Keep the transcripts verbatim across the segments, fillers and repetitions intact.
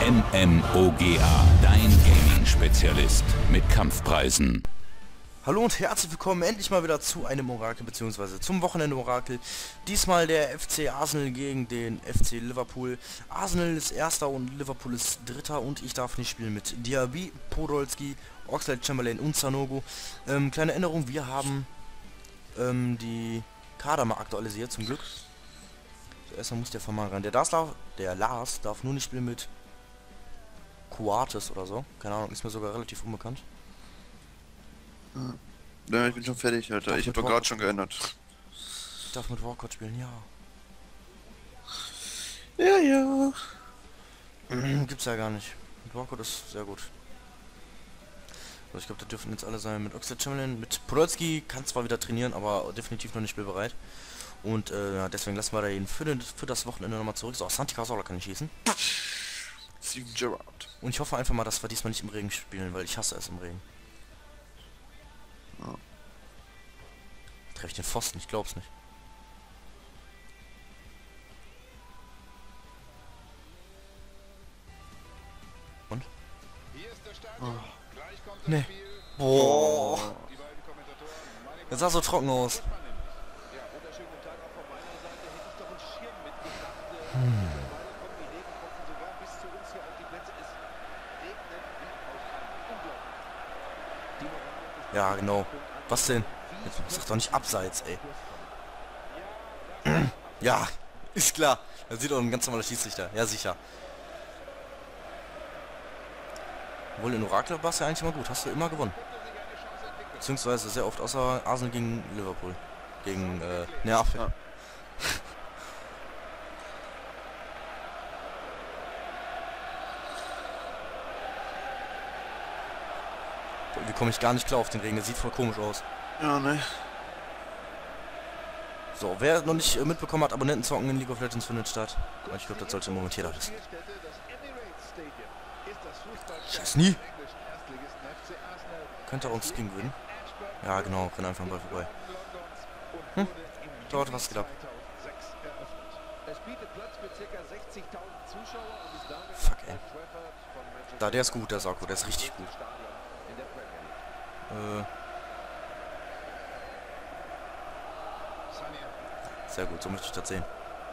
MMOGA, dein Gaming-Spezialist mit Kampfpreisen. Hallo und herzlich willkommen endlich mal wieder zu einem Orakel bzw. zum Wochenende-Orakel. Diesmal der F C Arsenal gegen den F C Liverpool. Arsenal ist Erster und Liverpool ist Dritter und ich darf nicht spielen mit Diaby, Podolski, Oxlade-Chamberlain und Sanogo. Ähm, kleine Änderung, wir haben ähm, die Kader mal aktualisiert, zum Glück. So, erstmal muss der Vermann ran. Der, darf, der Lars darf nur nicht spielen mit Coates oder so. Keine Ahnung, ist mir sogar relativ unbekannt. Ja, ich bin schon fertig, Alter. Darf ich habe doch gerade schon geändert. Ich darf mit Walcott spielen, ja. Ja, ja. Gibt's ja gar nicht. Mit Walcott ist sehr gut. Also ich glaube, da dürfen jetzt alle sein. Mit Oxlade-Chamberlain, mit Podolski kann zwar wieder trainieren, aber definitiv noch nicht spielbereit. Und äh, ja, deswegen lassen wir da ihn für, den, für das Wochenende nochmal zurück. So, Santi Cazorla kann ich schießen. Steven Gerrard. Und ich hoffe einfach mal, dass wir diesmal nicht im Regen spielen, weil ich hasse es im Regen. Ja. Treffe ich den Pfosten? Ich glaub's nicht. Und? Oh. Nee. Boah. Das sah so trocken aus. Hm. Ja, genau. Was denn? Jetzt sag doch nicht abseits, ey. Ja, ist klar. Da sieht doch ein ganz normaler Schiedsrichter. Ja, sicher. Wohl in Orakel warst du ja eigentlich immer gut. Hast du immer gewonnen. Beziehungsweise sehr oft, außer Arsenal gegen Liverpool. Gegen, äh, Neapel. Ja. Wie komme ich gar nicht klar auf den Regen? Der sieht voll komisch aus. Ja, ne. So, wer noch nicht äh, mitbekommen hat, Abonnenten zocken in League of Legends findet statt. Ich glaube, das sollte im Moment jeder wissen. Scheiß nie. Könnte er uns gegen gewinnen? Ja, genau, renn einfach mal vorbei. Hm, dort was geht ab. Fuck, ey. Da, der ist gut, der ist auch gut, der ist richtig gut. Äh. Sehr gut, so möchte ich das sehen.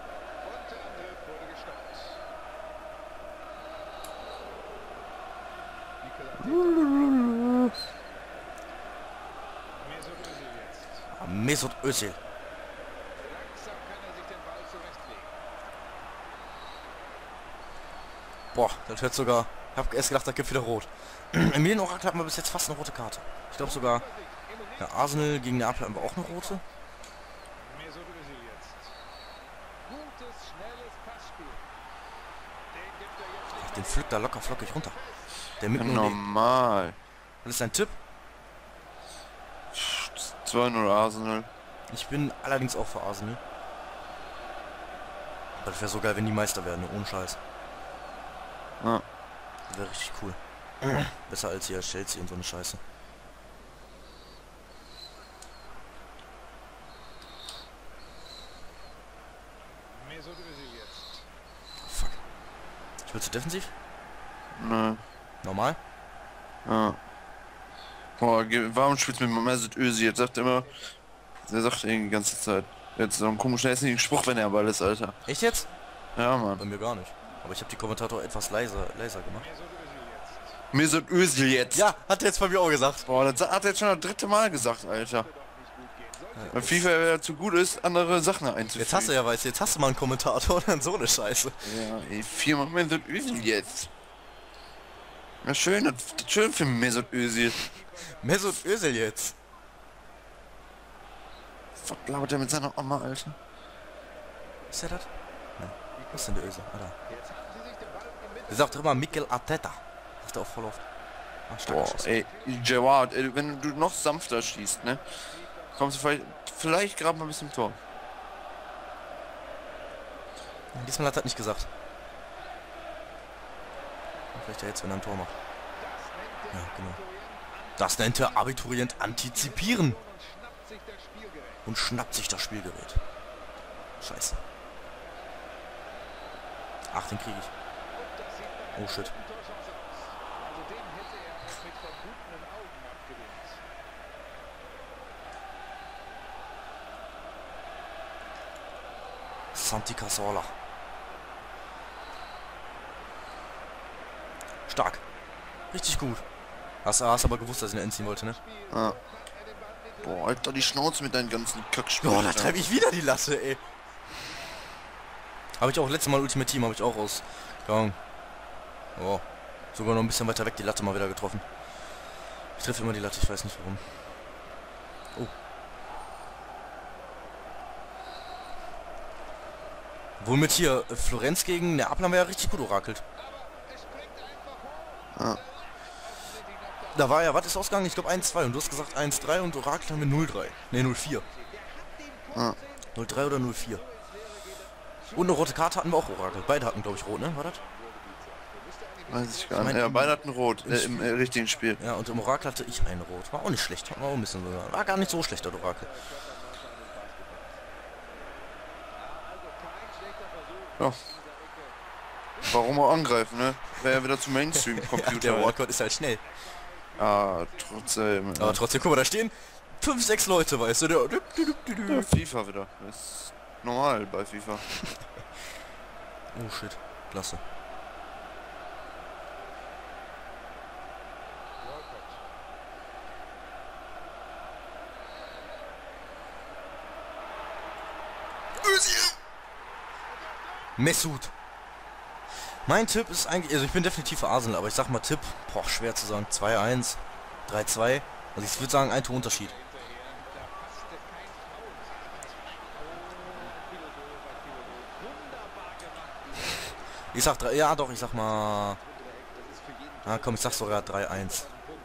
Mesut Özil. Boah, das hört sogar. Ich hab erst gedacht, da gibt wieder rot. Im Medien-Orakel hatten wir bis jetzt fast eine rote Karte. Ich glaube sogar, ja, Arsenal gegen Neapel haben wir auch eine rote. Ach, den pflückt da locker flockig runter. Der mit ja, normal. Was ist dein Tipp? zwei null Arsenal. Ich bin allerdings auch für Arsenal. Aber das wäre so geil, wenn die Meister werden, ohne Scheiß. Ja. Das wäre richtig cool. Besser als hier Chelsea und so eine Scheiße. Fuck. Ich will zu defensiv? Ne. Normal? Ja. Boah, warum spielst du mit Mesut Özil? Jetzt sagt er immer, der sagt irgendwie die ganze Zeit. Jetzt so einen komischen hässlichen Spruch, wenn er am Ball ist, Alter. Echt jetzt? Ja, Mann. Bei mir gar nicht. Aber ich habe die Kommentator etwas leiser, leiser gemacht. Mesut Özil jetzt. Ja, hat er jetzt bei mir auch gesagt. Boah, das hat er jetzt schon das dritte Mal gesagt, Alter. Ja, weil FIFA ja zu gut ist, andere Sachen einzufügen. Jetzt hast du ja, weißt du, jetzt hast du mal einen Kommentator und dann so eine Scheiße. Ja, ey, viermal Mesut Özil jetzt. Ja, schön, das, das schön für Mesut Özil. Mesut Özil jetzt. Was labert der mit seiner Oma, Alter? Ist der das? Ne. Was ist denn der Özil? Ah, da. Der sagt immer Mikel Arteta. Sagt er auch voll oft. Ach, boah, ey, Gerrard, ey, wenn du noch sanfter schießt, ne? Kommst du vielleicht, vielleicht gerade mal ein bisschen Tor. Ja, diesmal hat er nicht gesagt. Vielleicht ja jetzt, wenn er ein Tor macht. Ja, genau. Das nennt er Abiturient antizipieren. Und schnappt sich das Spielgerät. Scheiße. Ach, den kriege ich. Oh shit. Santi Cazorla. Stark. Richtig gut. Hast, hast aber gewusst, dass ich ihn entziehen wollte, ne? Ah. Boah, Alter, die Schnauze mit deinen ganzen Kackspielen. Boah, da treffe ich wieder die Latte, ey. Habe ich auch letztes Mal Ultimate Team, habe ich auch aus. Oh. Sogar noch ein bisschen weiter weg die Latte mal wieder getroffen. Ich treffe immer die Latte, ich weiß nicht warum. Oh. Womit hier äh, Florenz gegen Neapel haben wir ja richtig gut orakelt. Ah. Da war ja, was ist ausgegangen? Ich glaube eins zwei und du hast gesagt eins drei und orakelt haben wir null drei. Ne, null vier. Ah. null drei oder null vier. Und eine rote Karte hatten wir auch orakelt. Beide hatten, glaube ich, rot, ne? War das? Weiß ich gar Ich nicht. mein, Ja, beide hatten rot im äh, im äh, richtigen Spiel. Ja, und im Orakel hatte ich eine rot. War auch nicht schlecht. War auch ein bisschen sogar. War gar nicht so schlecht, der Orakel. Ja. Warum auch angreifen, ne? Wäre ja wieder zu Mainstream-Computer. Ja, der Walkout ist halt schnell. Ah, trotzdem. Aber trotzdem, guck mal, da stehen fünf, sechs Leute, weißt du, der... Ja, FIFA wieder. Das ist normal bei FIFA. Oh shit, klasse. Mesut. Mein Tipp ist eigentlich, also ich bin definitiv für Arsenal, aber ich sag mal Tipp, boah, schwer zu sagen, zwei eins, drei zwei, also ich würde sagen ein Torunterschied. Ich sag drei, ja doch, ich sag mal, ah komm, ich sag sogar drei eins.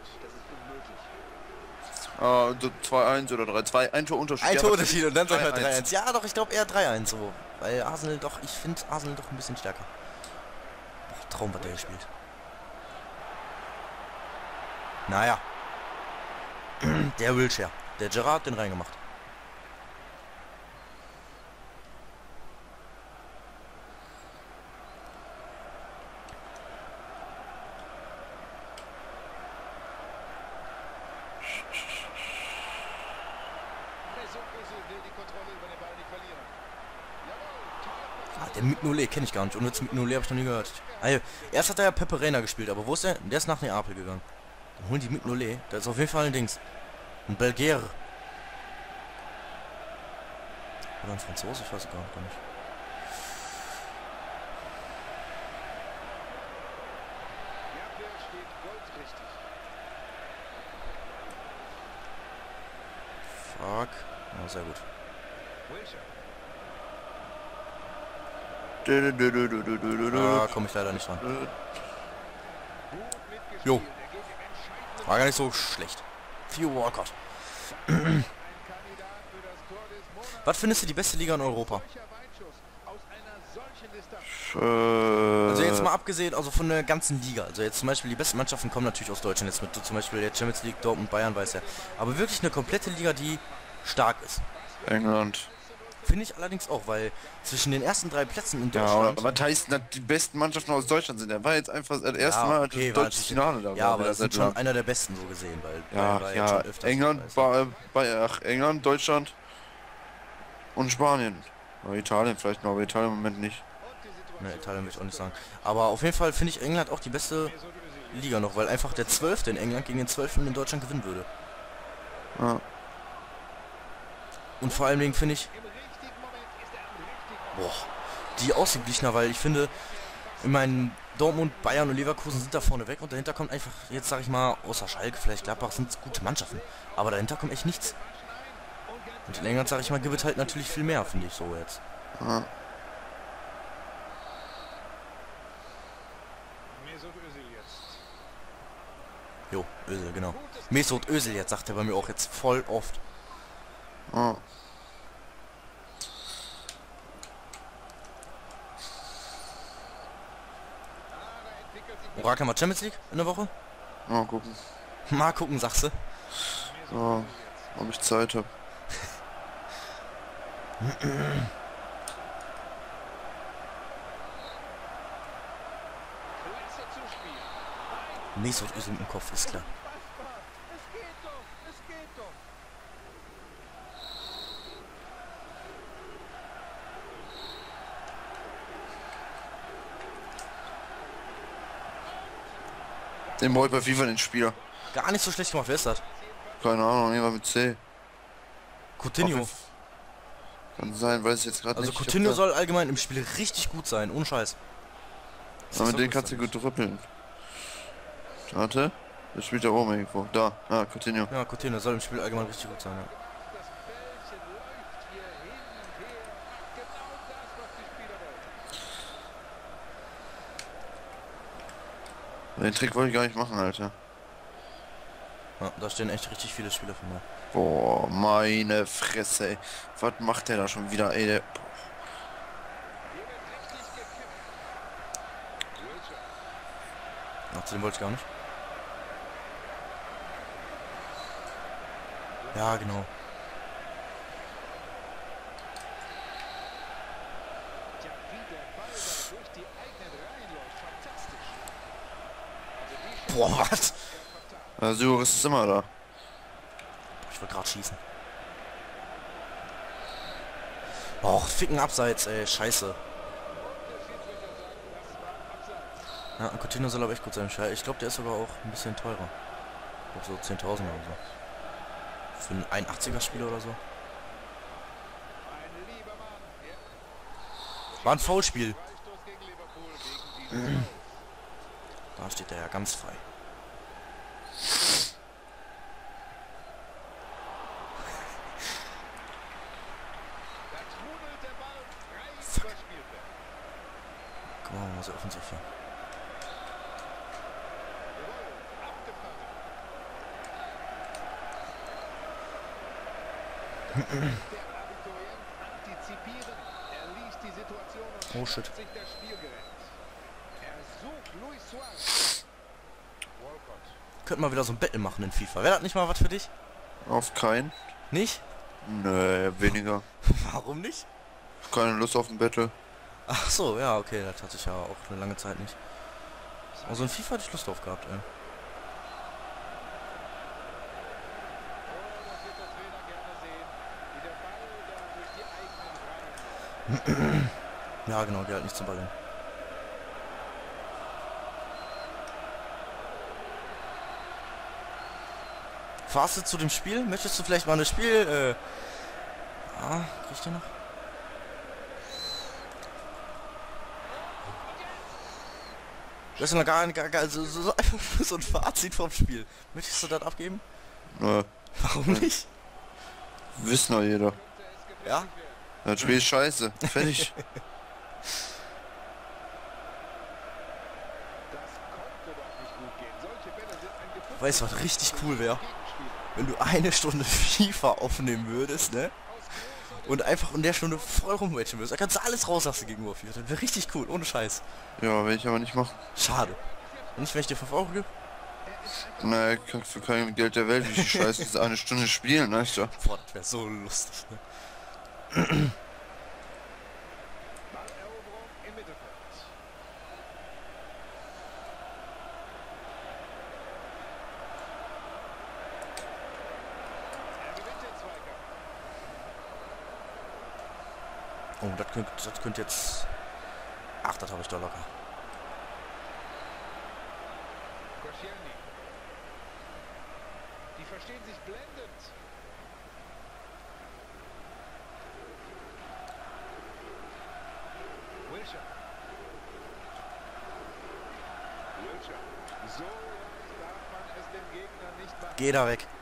Ah, zwei eins oder drei zwei, ein Torunterschied. Ein Ja, Torunterschied und dann sag ich mal drei drei eins. eins. Ja doch, ich glaube eher drei eins so, weil Arsenal doch, ich finde Arsenal doch ein bisschen stärker. Boah, Traum, was der gespielt. Naja. Der Wilshere. Der Gerrard den reingemacht. Ah, der Mignolet kenne ich gar nicht. Und jetzt Mignolet habe ich noch nie gehört. Also, erst hat er ja Pepe Reina gespielt, aber wo ist der? Der ist nach Neapel gegangen. Dann holen die Mignolet. Das ist auf jeden Fall ein Dings. Ein Belgier. Oder ein Franzose? Ich weiß es gar nicht. Fuck. Oh, sehr gut. Da komme ich leider nicht ran. Jo. War gar nicht so schlecht. Theo Walcott. Was findest du die beste Liga in Europa? Also jetzt mal abgesehen, also von der ganzen Liga. Also jetzt zum Beispiel die besten Mannschaften kommen natürlich aus Deutschland. Jetzt mit zum Beispiel der Champions League, Dortmund, Bayern, weiß ja. Aber wirklich eine komplette Liga, die stark ist. England. Finde ich allerdings auch, weil zwischen den ersten drei Plätzen in Ja, Deutschland... aber was heißt, dass die besten Mannschaften aus Deutschland sind? Der war jetzt einfach das erste Ja, Mal okay, das war deutsche natürlich- Finale da. Ja, war aber wieder das seit sind schon langem. einer der besten so gesehen, weil Ja, Bayern war jetzt ja, schon öfters England, dabei, ba, bei, ach, England, Deutschland und Spanien. Oder Italien vielleicht noch, aber Italien im Moment nicht. Ne, Italien will ich auch nicht sagen. Aber auf jeden Fall finde ich England auch die beste Liga noch, weil einfach der zwölfte in England gegen den zwölften in Deutschland gewinnen würde. Ja. Und vor allen Dingen finde ich... Boah, die ausgeglichener, weil ich finde, in meinen Dortmund, Bayern und Leverkusen sind da vorne weg und dahinter kommt einfach, jetzt sage ich mal, außer Schalke, vielleicht Gladbach, sind es gute Mannschaften. Aber dahinter kommt echt nichts. Und in England, sage ich mal, gibt halt natürlich viel mehr, finde ich so jetzt. Ja. Jo, Özil, genau. Mesut Özil jetzt, sagt er bei mir auch jetzt voll oft. Ja. Orakel mal Champions League in der Woche? Mal gucken. Mal gucken, sagst du. So, ob ich Zeit habe. Mesut Özil im Kopf, ist klar. Den brauche ich bei FIFA den Spieler. Gar nicht so schlecht gemacht, wer ist das? Keine Ahnung, jemand mit C. Coutinho. Kann sein, weiß ich jetzt gerade Also nicht. Coutinho soll allgemein im Spiel richtig gut sein, ohne Scheiß. Aber mit dem kannst du gut drüppeln. Warte, der spielt da oben irgendwo. Da, ah, Coutinho. Ja, Coutinho soll im Spiel allgemein richtig gut sein, ja. Den Trick wollte ich gar nicht machen, Alter. Ja, da stehen echt richtig viele Spieler von mir. Boah, meine Fresse, ey. Was macht der da schon wieder, ey? Der... Ach, zu dem wollte ich gar nicht. Ja, genau. Boah, was? Also, ist es immer da. Ich wollte gerade schießen. Och, ficken Abseits, ey, scheiße. Ja, Coutinho soll aber echt gut sein. Ich glaube, der ist sogar auch ein bisschen teurer. Ich glaube so zehntausend oder so. Für einen einundachtziger Spieler oder so. War ein Foulspiel. Da steht er ja ganz frei. Fuck. Komm mal, mal so offensiv hier. Oh shit. Könnten wir wieder so ein Battle machen in FIFA. Wäre das nicht mal was für dich? Auf keinen. Nicht? Nee, weniger. Warum nicht? Keine Lust auf ein Battle. Ach so, ja, okay, das hatte ich ja auch eine lange Zeit nicht. Also in FIFA hatte ich Lust drauf gehabt, ey. Ja, genau, geh halt nicht zum Ball hin. Fahrst du zu dem Spiel? Möchtest du vielleicht mal ein Spiel, äh... Ah, kriegt ihr noch? Das ist noch gar nicht, gar, gar also so, so einfach nur so ein Fazit vom Spiel. Möchtest du das abgeben? Nee. Warum nicht? Wissen doch jeder. Ja? Das Spiel ist scheiße. Fertig. Weißt du, was richtig cool wäre? Wenn du eine Stunde FIFA aufnehmen würdest, ne? Und einfach in der Stunde voll rumwatchen würdest. Da kannst du alles rauslassen gegenüber FIFA. Das wäre richtig cool, ohne Scheiß. Ja, will ich aber nicht machen. Schade. Nicht, wenn ich dir fünf Euro gebe? Naja, kann für kein Geld der Welt, wie die Scheiße diese eine Stunde spielen, ne? Ja. Boah, das wäre so lustig, ne? Oh, das könnte, das könnte jetzt... Ach, das habe ich doch locker. Die verstehen sich blendend. Wilshere. Wilshere. So darf man es dem Gegner nicht machen. Geh da weg.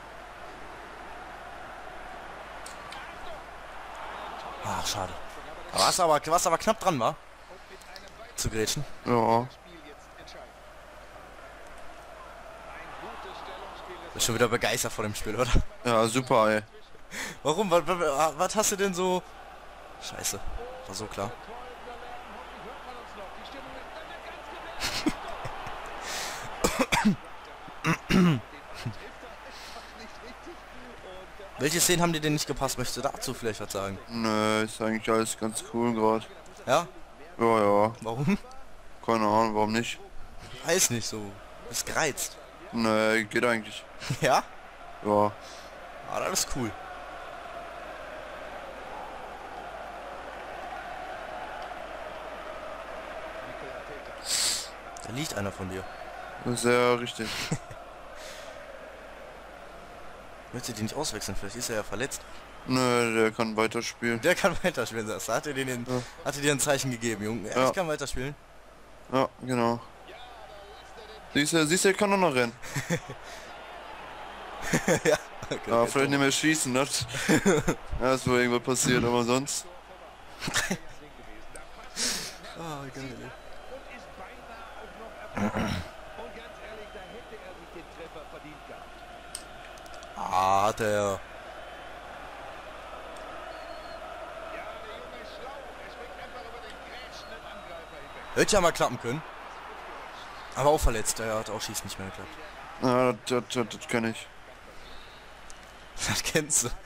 Ach, schade. Aber was aber, was aber knapp dran war, zu grätschen. Ja. Bist schon wieder begeistert vor dem Spiel, oder? Ja, super, ey. Warum? Was, was, was hast du denn so... Scheiße. War so klar. Welche Szenen haben dir denn nicht gepasst? Möchtest du dazu vielleicht was sagen? Nö, ist eigentlich alles ganz cool gerade. Ja? Ja, ja. Warum? Keine Ahnung, warum nicht. Weiß nicht so. Ist gereizt. Ne, geht eigentlich. Ja? Ja. Ah, das ist cool. Da liegt einer von dir. Das ist ja richtig. Möchtest du den nicht auswechseln? Vielleicht ist er ja verletzt. Ne, der kann weiterspielen. Der kann weiterspielen, das hat er dir den, Ja. hat er dir ein Zeichen gegeben, Junge. Ja, Ja. ich kann weiterspielen. Ja, genau. Siehst du, siehst du, er kann auch noch rennen. Ja, okay, Ja, jetzt vielleicht nicht mehr schießen, ne? Ja, ist wohl irgendwas passiert, aber sonst. Ah, geil. Und ist beinahe auch noch erfolgreich. Und ganz ehrlich, da hätte er sich den Treffer verdient gehabt. Ah, hat er. Ja, der Junge ist schlau. Er springt einfach über den grätschenden Angreifer hinweg. Hätte ja mal klappen können. Aber auch verletzt, er hat auch schießen nicht mehr geklappt. Ja, das, das, das, das kann ich. Das kennst du.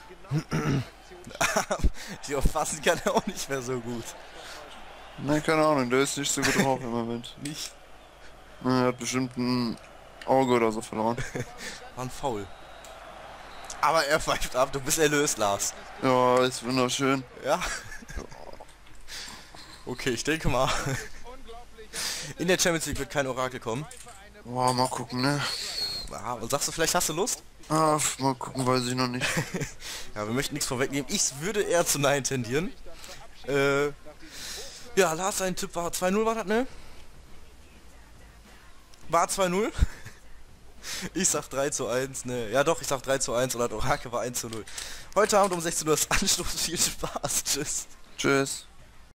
Die aufpassen kann er auch nicht mehr so gut. Nein, keine Ahnung, der ist nicht so gut drauf im Moment. Nicht. Er hat bestimmt ein Auge oder so verloren. War ein Foul. Aber er pfeift ab, du bist erlöst, Lars. Ja, ist wunderschön. Ja. Okay, ich denke mal, in der Champions League wird kein Orakel kommen. Boah, mal gucken, ne? Ja, und sagst du, vielleicht hast du Lust? Ah, mal gucken, weiß ich noch nicht. Ja, wir möchten nichts vorwegnehmen. Ich würde eher zu Nein tendieren. Äh, ja, Lars, sein Tipp war zwei null, war das, ne? War zwei null? Ich sag drei zu eins, ne? Ja doch, ich sag drei zu eins und das Orakel war eins zu null. Heute Abend um sechzehn Uhr ist Anstoß. Viel Spaß. Tschüss. Tschüss.